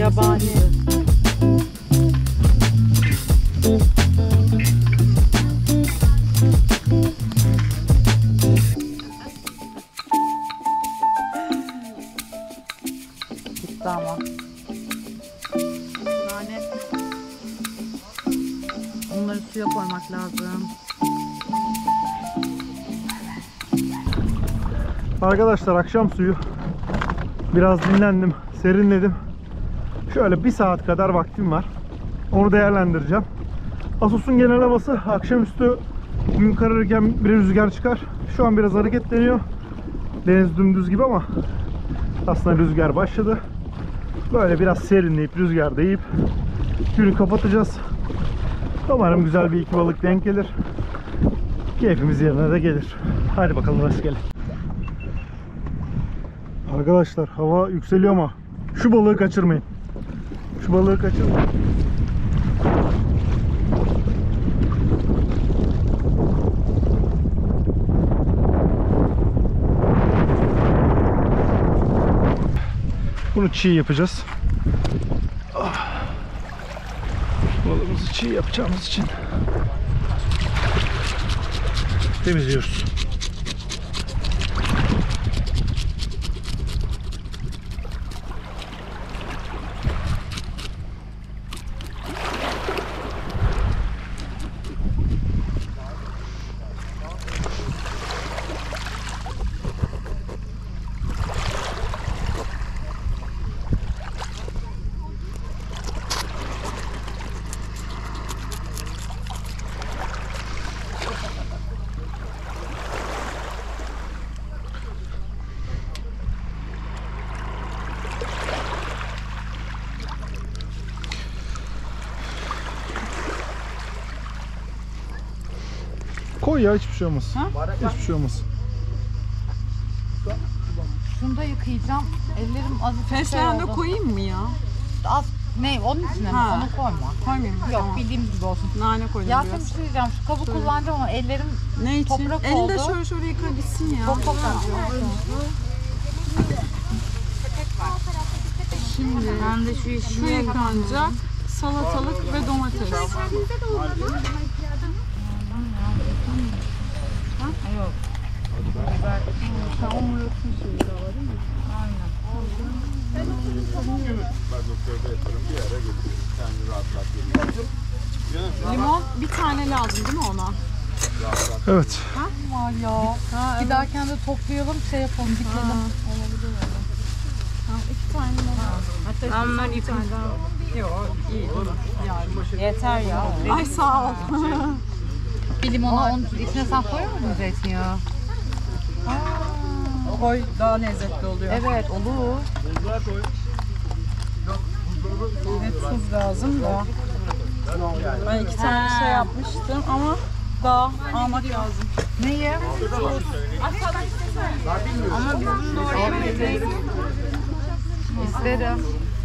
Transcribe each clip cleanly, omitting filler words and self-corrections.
Yabani. Gitti ama. Nane. Onları suya koymak lazım. Arkadaşlar akşam suyu. Biraz dinlendim, serinledim. Şöyle bir saat kadar vaktim var. Onu değerlendireceğim. Asos'un genel havası akşamüstü gün kararırken bir rüzgar çıkar. Şu an biraz hareketleniyor. Deniz dümdüz gibi ama aslında rüzgar başladı. Böyle biraz serinleyip rüzgarda yiyip günü kapatacağız. Umarım güzel bir iki balık denk gelir. Keyfimiz yerine de gelir. Hadi bakalım rastgele. Arkadaşlar hava yükseliyor ama şu balığı kaçırmayın. Şu balığı kaçırmayın. Bunu çiğ yapacağız. Balığımızı çiğ yapacağımız için temizliyoruz. Koy ya, hiçbir şey olmaz. Ha? Hiçbir şey olmaz. Şunu da yıkayacağım. Ellerim azıcık Fesleğen de koyayım mı ya? Az ne? Onun içine mi? Ha. Onu koyma. Koymayayım. Yok, Tamam. bildiğim gibi olsun. Nane koydum Yasemin biraz. bir şey diyeceğim. Şu kabı kullanacağım ama ellerim Ne için? toprak Elinde oldu. şöyle yıka gitsin ya. Çok toprak. Şimdi Ben de şu şu yıkanacak salatalık ve domates. Yok. Limon bir tane lazım değil mi ona? Evet. Var ya. Giderken de toplayalım, şey yapalım, dikelim. İki tane limon. Onlar Bir tane daha. Yok iyi. Yani. Yeter ya. Ay sağ ol. Bir limonu onun içine sen koyuyor musun zeytinyağı? Koy daha lezzetli oluyor. Evet, olur. Evet, tuz lazım da. Ben iki tane şey yapmıştım ama daha almak lazım. Neyi? Ama bizim de oraya vereceğiz. İsterim.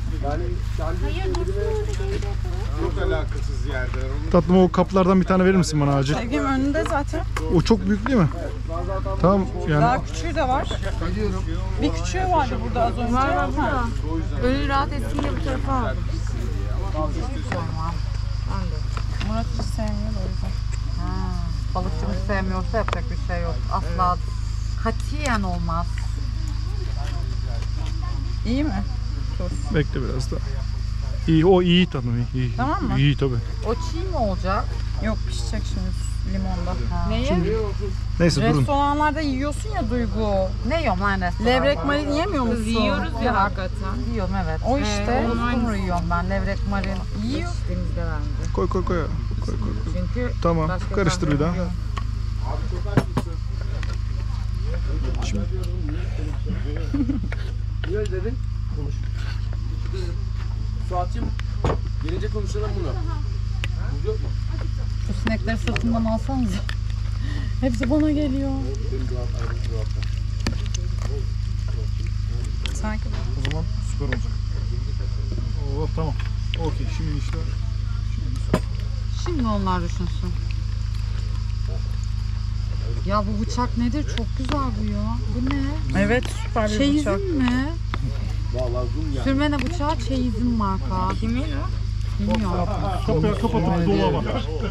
Çok alakasız yerler. Tatlım, o kaplardan bir tane verir misin bana acil? Sevgim önünde zaten. O çok büyük değil mi? Tamam yani. Daha küçüğü de var. Bir küçüğü vardı burada az önce. Var burada. Ölü rahat etsin diye bu tarafa aldım. Murat hiç sevmiyor o yüzden. Balıkçımız sevmiyorsa yapacak bir şey yok. Asla katiyen olmaz. İyi mi? Tuz. Bekle biraz daha. İyi, o iyi tatlım, iyi. Tamam mı? İyi tabii. O çiğ mi olacak? Yok pişecek şimdi limonda. Neyi? Neyse durun. Restoranlarda yiyorsun ya Duygu. Ne yiyorum lan restoranlarda? Levrek marin yemiyor musun? Yiyoruz ya hakikaten. Yiyorum evet. O işte. Uskumru yiyorum ben. Levrek marin. Yiyor. Yetiştiğimizde bence. Koy koy koy. Koy koy koy. Çünkü Tamam. başka Karıştır bir daha. yok. Niye öyle dedin? Konuş. Suat'cığım gelince konuşalım bunu. Buz yok mu? Şu sinekleri sırtımdan alsanıza. Hepsi bana geliyor. Sanki O zaman süper olacak. Oo tamam. Okey, şimdi işler. Şimdi onlar düşünsün. Ya bu bıçak nedir? Çok güzel bu ya. Bu ne? evet süper bir bıçak. Çeyizin mi? Vallahi zoom yani. Sürmene bıçağı çeyizim marka. Kimin o? Bilmiyorum. Kapıyı kapatıp dolaba.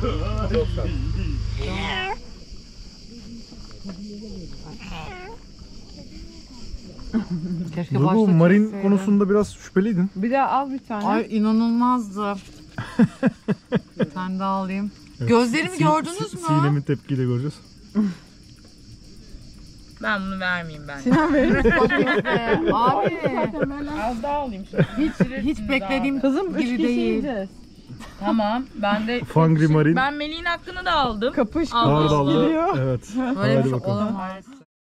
Keşke Duygu, başta marin çekseydim. konusunda biraz şüpheliydin. Bir de al bir tane. Ay inanılmazdı. Bir tane daha alayım. Gözlerimi gördünüz mü? Sinem'in tepkiyle göreceğiz. Ben bunu vermeyeyim ben. Abi Az daha alayım şimdi. hiç beklediğim Kızım 3 gibi kişi değil. yiyeceğiz. Tamam ben de Fangri Marin. ben Melih'in hakkını da aldım. Kapış Al. Hardallı. gidiyor. Evet. Böyle bir Hadi şey bakalım. olamaz.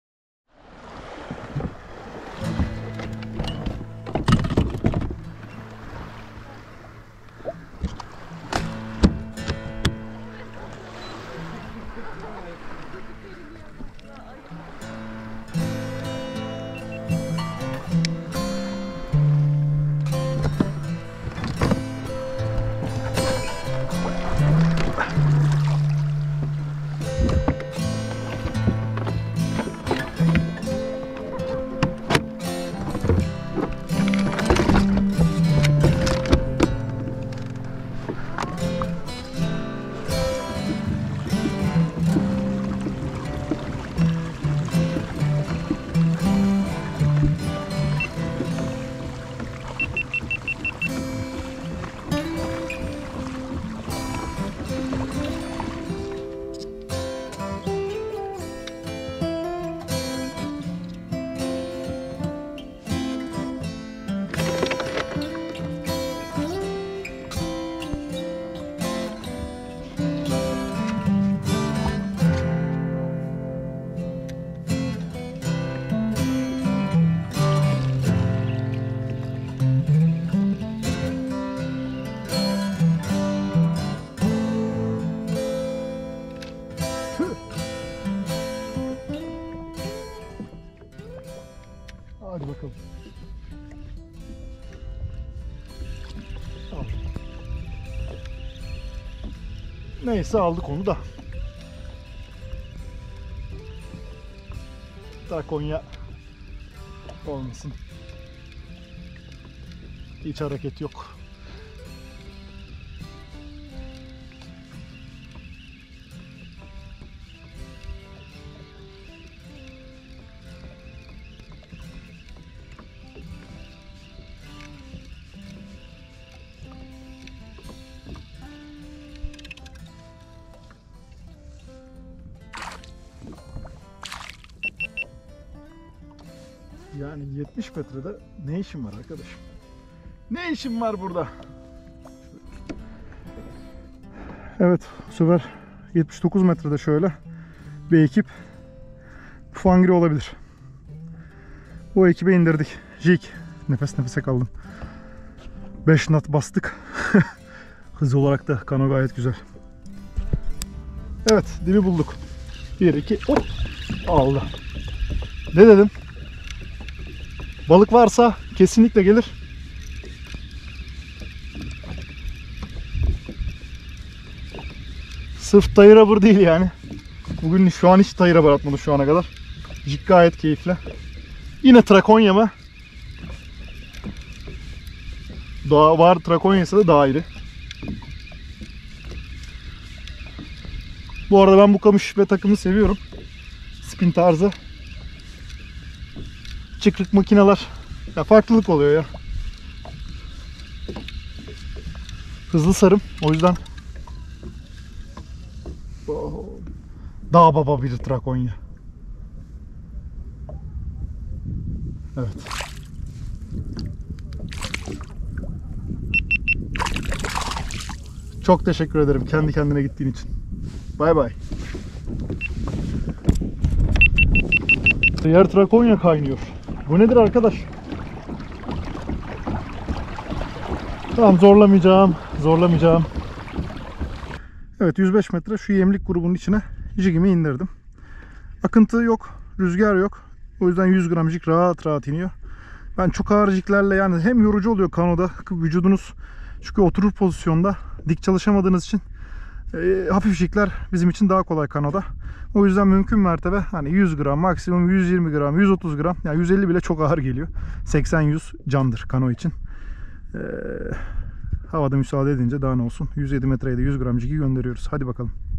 Hadi bakalım. Neyse aldık onu da. Konya olmasın. Hiç hareket yok. Yani 70 metrede ne işim var arkadaşım? Ne işim var burada? Evet, bu sefer 79 metrede şöyle bir ekip Fangri olabilir. O ekibe indirdik. Jig. Nefes nefese kaldım. 5 knot bastık. Hız olarak da kano gayet güzel. Evet, dibi bulduk. 1, 2, hop! Aldı. Ne dedim? Balık varsa kesinlikle gelir. Sırf tayı rubber değil yani. Bugün şu an hiç tayı rubber atmadı şu ana kadar. Jig gayet keyifli. Yine Trakonya mı? Daha var, Trakonya ise de daha iri. Bu arada ben bu kamış ve takımı seviyorum. Spin tarzı. Çıkrık makineler. Ya farklılık oluyor ya. Hızlı sarım. O yüzden dağ baba bir Trakonya. Evet. Çok teşekkür ederim kendi kendine gittiğin için. Bay bay. Yer Trakonya kaynıyor. Bu nedir arkadaş? Tamam, zorlamayacağım. Evet, 105 metre şu yemlik grubunun içine jigimi indirdim. Akıntı yok, rüzgar yok. O yüzden 100 gram jig rahat rahat iniyor. Ben çok ağır jiglerle, yani hem yorucu oluyor kanoda, vücudunuz çünkü oturur pozisyonda dik çalışamadığınız için Hafif jigler bizim için daha kolay kanoda. O yüzden mümkün mertebe hani 100 gram, maksimum 120 gram, 130 gram, yani 150 bile çok ağır geliyor. 80-100 candır kano için. Havada müsaade edince daha ne olsun. 107 metreye de 100 gram jigi gönderiyoruz. Hadi bakalım.